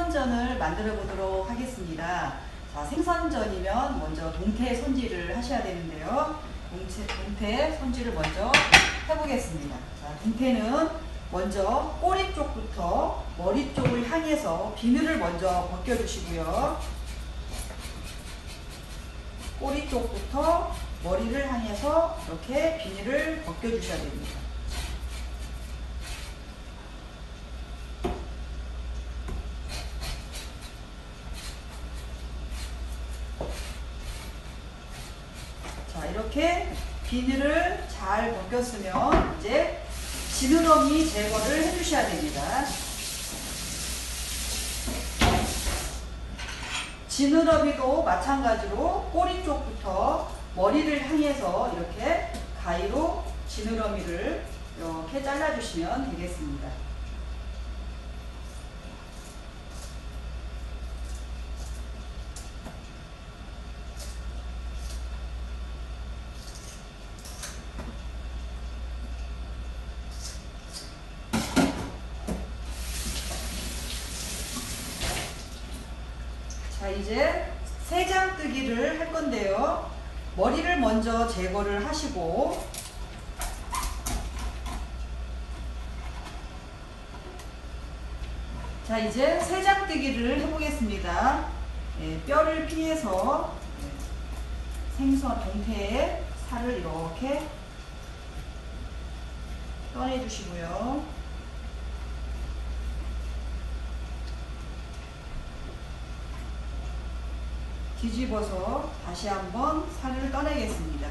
생선전을 만들어 보도록 하겠습니다. 자, 생선전이면 먼저 동태 손질을 하셔야 되는데요. 동태 손질을 먼저 해보겠습니다. 자, 동태는 먼저 꼬리 쪽부터 머리 쪽을 향해서 비늘을 먼저 벗겨주시고요. 꼬리 쪽부터 머리를 향해서 이렇게 비늘을 벗겨주셔야 됩니다. 자, 이렇게 비늘을 잘 벗겼으면 이제 지느러미 제거를 해주셔야 됩니다. 지느러미도 마찬가지로 꼬리 쪽부터 머리를 향해서 이렇게 가위로 지느러미를 이렇게 잘라주시면 되겠습니다. 자, 이제 새장뜨기를 할 건데요. 머리를 먼저 제거를 하시고 자, 이제 새장뜨기를 해보겠습니다. 뼈를 피해서 생선 동태의 살을 이렇게 떠내주시고요. 뒤집어서 다시 한번 살을 떠내겠습니다.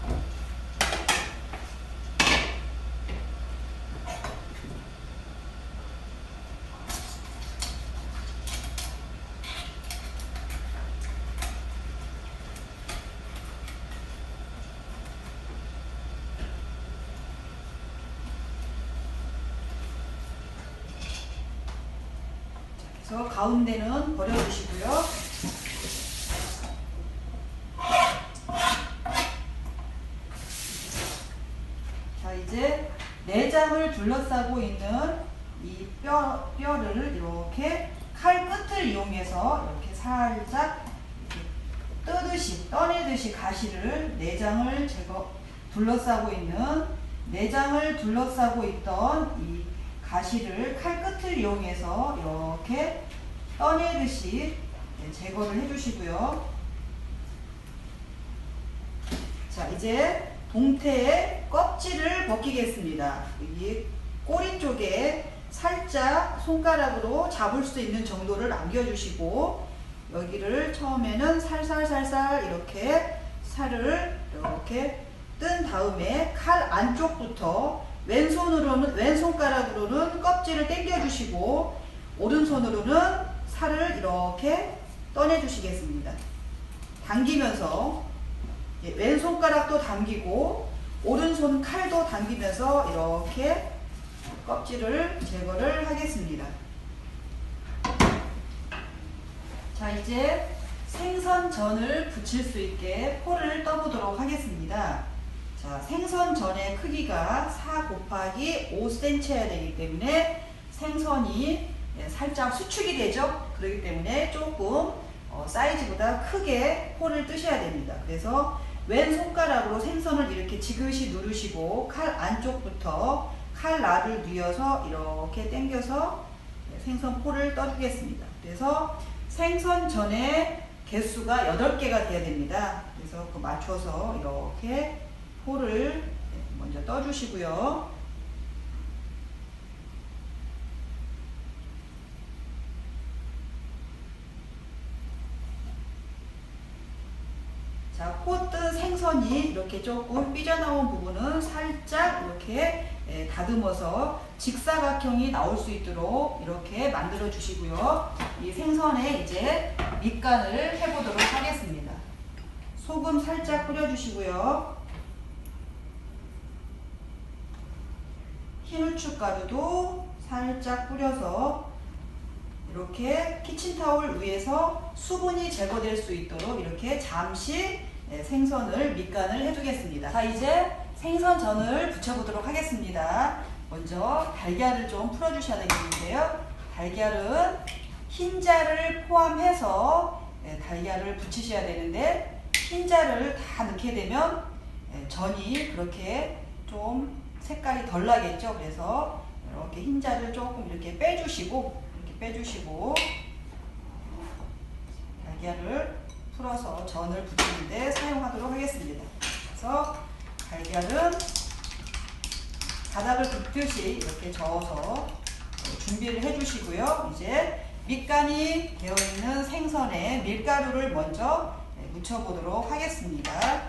그래서 가운데는 버려주시고요. 이제 내장을 둘러싸고 있는 이 뼈를 이렇게 칼 끝을 이용해서 이렇게 살짝 이렇게 떠내듯이 가시를 내장을 둘러싸고 있던 이 가시를 칼 끝을 이용해서 이렇게 떠내듯이 제거를 해주시고요. 자, 이제 동태의 껍질을 벗기겠습니다. 여기 꼬리 쪽에 살짝 손가락으로 잡을 수 있는 정도를 남겨주시고 여기를 처음에는 살살살살 이렇게 살을 이렇게 뜬 다음에 칼 안쪽부터 왼손가락으로는 껍질을 당겨주시고 오른손으로는 살을 이렇게 떠내주시겠습니다. 당기면서 왼손가락도 당기고 오른손 칼도 당기면서 이렇게 껍질을 제거를 하겠습니다. 자, 이제 생선전을 부칠 수 있게 포를 떠보도록 하겠습니다. 자, 생선전의 크기가 4 곱하기 5cm여야 되기 때문에 생선이 살짝 수축이 되죠. 그렇기 때문에 조금 사이즈보다 크게 포를 뜨셔야 됩니다. 그래서 왼손가락으로 생선을 이렇게 지그시 누르시고 칼 안쪽부터 칼날을 뉘어서 이렇게 당겨서 생선 포를 떠주겠습니다. 그래서 생선전의 개수가 8개가 되어야 됩니다. 그래서 그 맞춰서 이렇게 포를 먼저 떠주시고요. 자, 포 뜬 생선이 이렇게 조금 삐져나온 부분은 살짝 이렇게 다듬어서 직사각형이 나올 수 있도록 이렇게 만들어 주시고요. 이 생선에 이제 밑간을 해보도록 하겠습니다. 소금 살짝 뿌려주시고요. 흰 후춧가루도 살짝 뿌려서 이렇게 키친타올 위에서 수분이 제거될 수 있도록 이렇게 잠시 생선을 밑간을 해두겠습니다. 자, 이제 생선전을 부쳐보도록 하겠습니다. 먼저 달걀을 좀 풀어주셔야 되겠는데요. 달걀은 흰자를 포함해서 달걀을 붙이셔야 되는데, 흰자를 다 넣게 되면 전이 그렇게 좀 색깔이 덜 나겠죠. 그래서 이렇게 흰자를 조금 이렇게 빼주시고 달걀을 풀어서 전을 붙이는데 사용하도록 하겠습니다. 그래서 달걀은 바닥을 긁듯이 이렇게 저어서 준비를 해주시고요. 이제 밑간이 되어 있는 생선에 밀가루를 먼저 묻혀보도록 하겠습니다.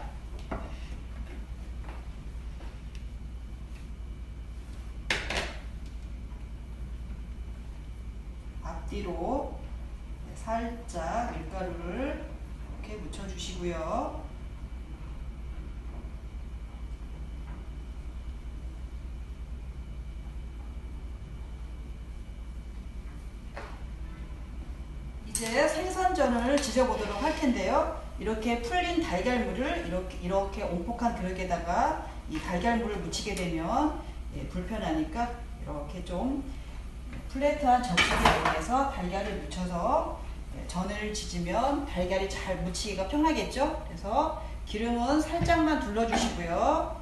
앞뒤로 살짝 밀가루를 이렇게 묻혀주시고요. 이제 생선전을 지져보도록 할 텐데요. 이렇게 풀린 달걀물을 이렇게 온폭한 그릇에다가 이 달걀물을 묻히게 되면 불편하니까 이렇게 좀 플랫한 접시에 이용해서 달걀을 묻혀서 전을 지지면 달걀이 잘 묻히기가 편하겠죠. 그래서 기름은 살짝만 둘러주시고요.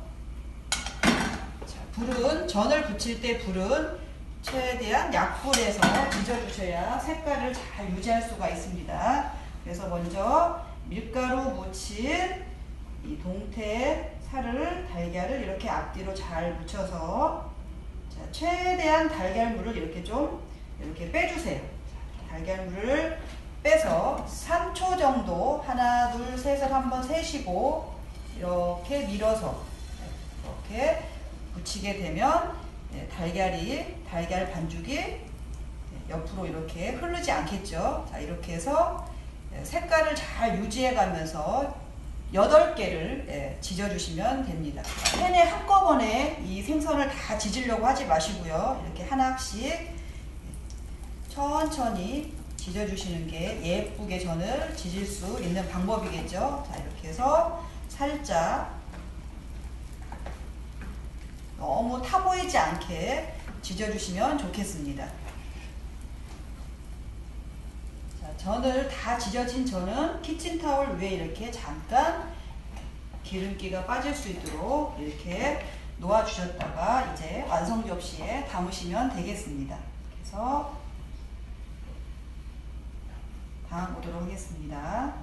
자, 전을 부칠 때 불은 최대한 약불에서 지져주셔야 색깔을 잘 유지할 수가 있습니다. 그래서 먼저 밀가루 묻힌 이 동태 살을 달걀을 이렇게 앞뒤로 잘 묻혀서, 자, 최대한 달걀물을 이렇게 빼주세요. 달걀물을 빼서 3초 정도 하나 둘 셋을 한번 세시고 이렇게 밀어서 이렇게 묻히게 되면 달걀 반죽이 옆으로 이렇게 흐르지 않겠죠. 자, 이렇게 해서 색깔을 잘 유지해 가면서 8개를 지져주시면 됩니다. 팬에 한꺼번에 이 생선을 다 지지려고 하지 마시고요. 이렇게 하나씩 천천히 지져주시는 게 예쁘게 전을 지질 수 있는 방법이겠죠. 자, 이렇게 해서 살짝 너무 타 보이지 않게 지져주시면 좋겠습니다. 자, 전을 다 지져진 전은 키친타올 위에 이렇게 잠깐 기름기가 빠질 수 있도록 이렇게 놓아주셨다가 이제 완성 접시에 담으시면 되겠습니다. 그래서 담아보도록 하겠습니다.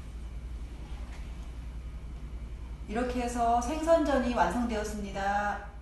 이렇게 해서 생선전이 완성되었습니다.